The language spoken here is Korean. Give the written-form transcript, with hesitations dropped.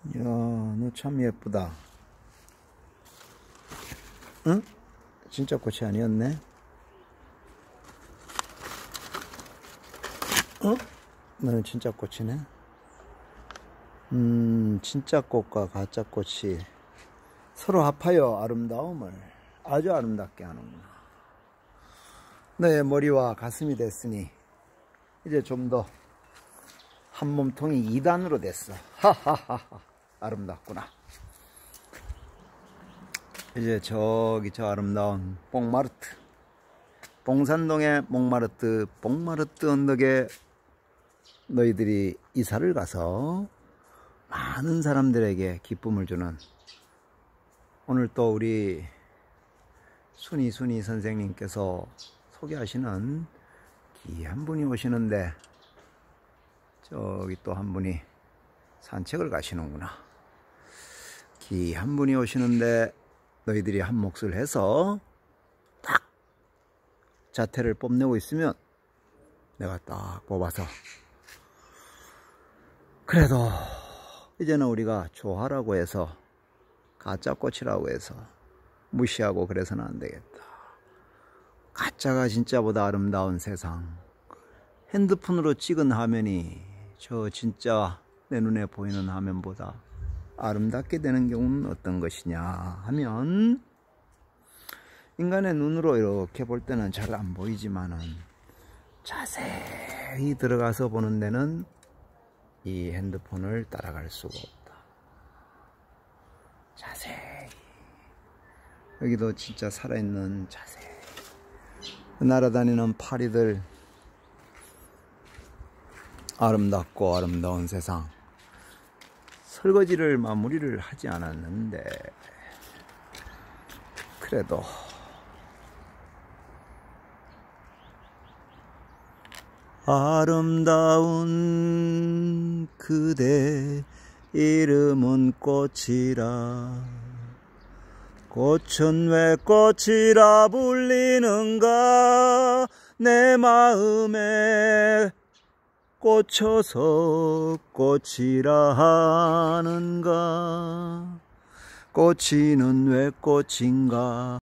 이야, 너 참 예쁘다. 응? 진짜 꽃이 아니었네? 어? 너는 진짜 꽃이네? 진짜 꽃과 가짜 꽃이 서로 합하여 아름다움을 아주 아름답게 하는구나. 너의 머리와 가슴이 됐으니 이제 좀 더 한 몸통이 2단으로 됐어. 하하하하. 아름답구나. 이제 저기 저 아름다운 뽕마르트, 봉산동의 몽마르트 언덕에 너희들이 이사를 가서 많은 사람들에게 기쁨을 주는, 오늘 또 우리 순이 선생님께서 소개하시는 귀한 분이 오시는데, 저기 또 한 분이 산책을 가시는구나. 귀한 분이 오시는데 너희들이 한 몫을 해서 딱 자태를 뽐내고 있으면 내가 딱 뽑아서, 그래도 이제는 우리가 좋아라고 해서 가짜 꽃이라고 해서 무시하고 그래서는 안 되겠다. 가짜가 진짜보다 아름다운 세상. 핸드폰으로 찍은 화면이 저 진짜 내 눈에 보이는 화면보다 아름답게 되는 경우는 어떤 것이냐 하면, 인간의 눈으로 이렇게 볼 때는 잘 안 보이지만은 자세히 들어가서 보는 데는 이 핸드폰을 따라갈 수가 없다. 자세히, 여기도 진짜 살아있는 자세히 날아다니는 파리들, 아름답고 아름다운 세상. 설거지를 마무리를 하지 않았는데 그래도 아름다운 그대 이름은 꽃이라, 꽃은 왜 꽃이라 불리는가, 내 마음에 꽂혀서 꽃이라 하는가, 꽃이는 왜 꽃인가.